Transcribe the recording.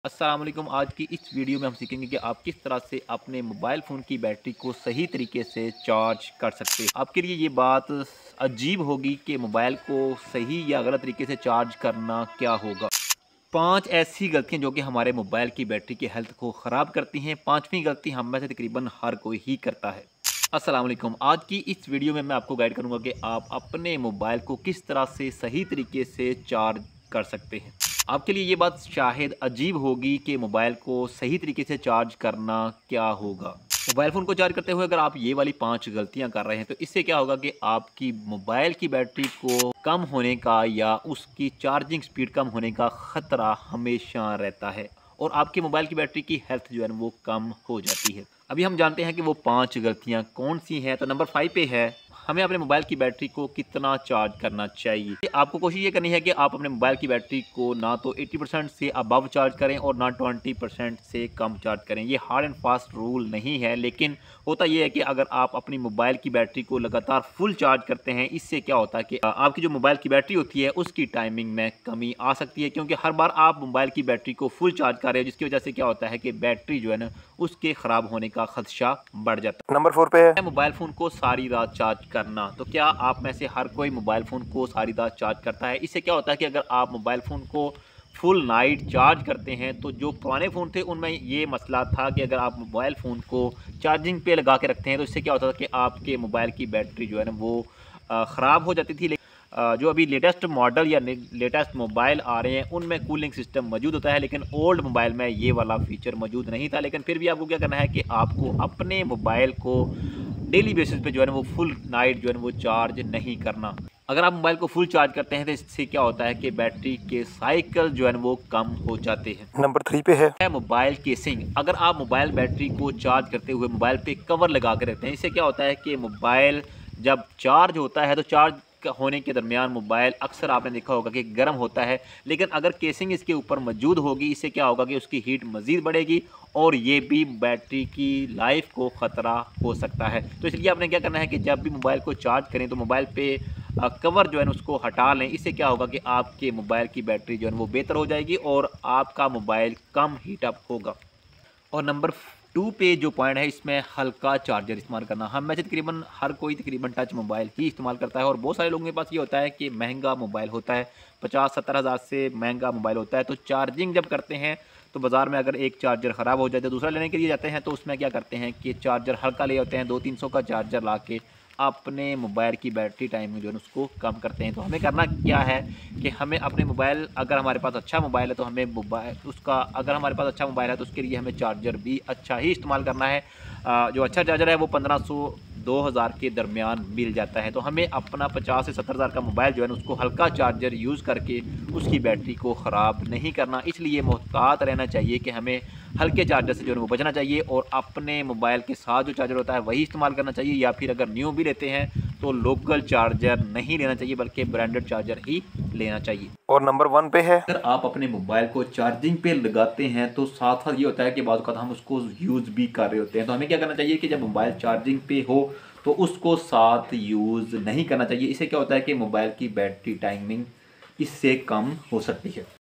अस्सलाम वालेकुम। आज की इस वीडियो में हम सीखेंगे कि आप किस तरह से अपने मोबाइल फ़ोन की बैटरी को सही तरीके से चार्ज कर सकते हैं। आपके लिए ये बात अजीब होगी कि मोबाइल को सही या गलत तरीके से चार्ज करना क्या होगा। 5 ऐसी गलतियाँ जो कि हमारे मोबाइल की बैटरी की हेल्थ को ख़राब करती हैं। 5वीं गलती हम में से तकरीबन हर कोई ही करता है। अस्सलाम वालेकुम। आज की इस वीडियो में मैं आपको गाइड करूँगा कि आप अपने मोबाइल को किस तरह से सही तरीके से चार्ज कर सकते हैं। आपके लिए ये बात शायद अजीब होगी कि मोबाइल को सही तरीके से चार्ज करना क्या होगा। मोबाइल फ़ोन को चार्ज करते हुए अगर आप ये वाली 5 गलतियाँ कर रहे हैं तो इससे क्या होगा कि आपकी मोबाइल की बैटरी को कम होने का या उसकी चार्जिंग स्पीड कम होने का ख़तरा हमेशा रहता है और आपके मोबाइल की बैटरी की हेल्थ जो है ना वो कम हो जाती है। अभी हम जानते हैं कि वो 5 गलतियाँ कौन-सी हैं। तो नंबर 5 पे है, हमें अपने मोबाइल की बैटरी को कितना चार्ज करना चाहिए। आपको कोशिश ये करनी है कि आप अपने मोबाइल की बैटरी को ना तो 80% से अबव चार्ज करें और ना 20% से कम चार्ज करें। ये हार्ड एंड फास्ट रूल नहीं है, लेकिन होता ये है कि अगर आप अपनी मोबाइल की बैटरी को लगातार फुल चार्ज करते हैं, इससे क्या होता है कि आपकी जो मोबाइल की बैटरी होती है उसकी टाइमिंग में कमी आ सकती है, क्योंकि हर बार आप मोबाइल की बैटरी को फुल चार्ज कर रहे हो, जिसकी वजह से क्या होता है कि बैटरी जो है ना उसके ख़राब होने का खदशा बढ़ जाता है। नंबर 4 पे है। मोबाइल फ़ोन को सारी रात चार्ज करना। तो क्या आप में से हर कोई मोबाइल फ़ोन को सारी रात चार्ज करता है? इससे क्या होता है कि अगर आप मोबाइल फ़ोन को फुल नाइट चार्ज करते हैं, तो जो पुराने फ़ोन थे उनमें ये मसला था कि अगर आप मोबाइल फ़ोन को चार्जिंग पे लगा के रखते हैं तो इससे क्या होता था कि आपके मोबाइल की बैटरी जो है ना वो ख़राब हो जाती थी। जो अभी लेटेस्ट मॉडल या लेटेस्ट मोबाइल आ रहे हैं उनमें कूलिंग सिस्टम मौजूद होता है, लेकिन ओल्ड मोबाइल में ये वाला फ़ीचर मौजूद नहीं था। लेकिन फिर भी आपको क्या करना है कि आपको अपने मोबाइल को डेली बेसिस पे जो है ना वो फुल नाइट जो है ना वो चार्ज नहीं करना। अगर आप मोबाइल को फुल चार्ज करते हैं तो इससे क्या होता है कि बैटरी के साइकिल जो है ना वो कम हो जाते हैं। नंबर 3 पे है। मोबाइल केसिंग, अगर आप मोबाइल बैटरी को चार्ज करते हुए मोबाइल पे कवर लगा के रखते हैं, इससे क्या होता है कि मोबाइल जब चार्ज होता है तो चार्ज होने के दरमियान मोबाइल अक्सर आपने देखा होगा कि गर्म होता है, लेकिन अगर केसिंग इसके ऊपर मौजूद होगी इससे क्या होगा कि उसकी हीट मज़ीद बढ़ेगी और ये भी बैटरी की लाइफ को ख़तरा हो सकता है। तो इसलिए आपने क्या करना है कि जब भी मोबाइल को चार्ज करें तो मोबाइल पे कवर जो है ना उसको हटा लें। इससे क्या होगा कि आपके मोबाइल की बैटरी जो है वो बेहतर हो जाएगी और आपका मोबाइल कम हीट अप होगा। और नंबर 2 पे जो पॉइंट है इसमें हल्का चार्जर इस्तेमाल करना। हम में से तकरीबन हर कोई तकरीबन टच मोबाइल ही इस्तेमाल करता है और बहुत सारे लोगों के पास ये होता है कि महंगा मोबाइल होता है, 50-70 हज़ार से महंगा मोबाइल होता है। तो चार्जिंग जब करते हैं तो बाज़ार में अगर एक चार्जर ख़राब हो जाए तो दूसरा लेने के लिए जाते हैं, तो उसमें क्या करते हैं कि चार्जर हल्का ले आते हैं, 200-300 का चार्जर ला के अपने मोबाइल की बैटरी टाइम जो है उसको कम करते हैं। तो हमें करना क्या है कि हमें अपने मोबाइल, अगर हमारे पास अच्छा मोबाइल है तो हमें मोबाइल उसका, अगर हमारे पास अच्छा मोबाइल है तो उसके लिए हमें चार्जर भी अच्छा ही इस्तेमाल करना है। जो अच्छा चार्जर है वो 1500-2000 के दरमियान मिल जाता है। तो हमें अपना 50 से 70 हज़ार का मोबाइल जो है ना उसको हल्का चार्जर यूज़ करके उसकी बैटरी को ख़राब नहीं करना। इसलिए मोहतात रहना चाहिए कि हमें हल्के चार्जर से जो है वो बचना चाहिए और अपने मोबाइल के साथ जो चार्जर होता है वही इस्तेमाल करना चाहिए, या फिर अगर न्यू भी लेते हैं तो लोकल चार्जर नहीं लेना चाहिए बल्कि ब्रांडेड चार्जर ही लेना चाहिए। और नंबर 1 पे है। अगर आप अपने मोबाइल को चार्जिंग पे लगाते हैं तो साथ साथ ये होता है कि बाद वक़्त हम उसको यूज़ भी कर रहे होते हैं। तो हमें क्या करना चाहिए कि जब मोबाइल चार्जिंग पे हो तो उसको साथ यूज़ नहीं करना चाहिए। इससे क्या होता है कि मोबाइल की बैटरी टाइमिंग इससे कम हो सकती है।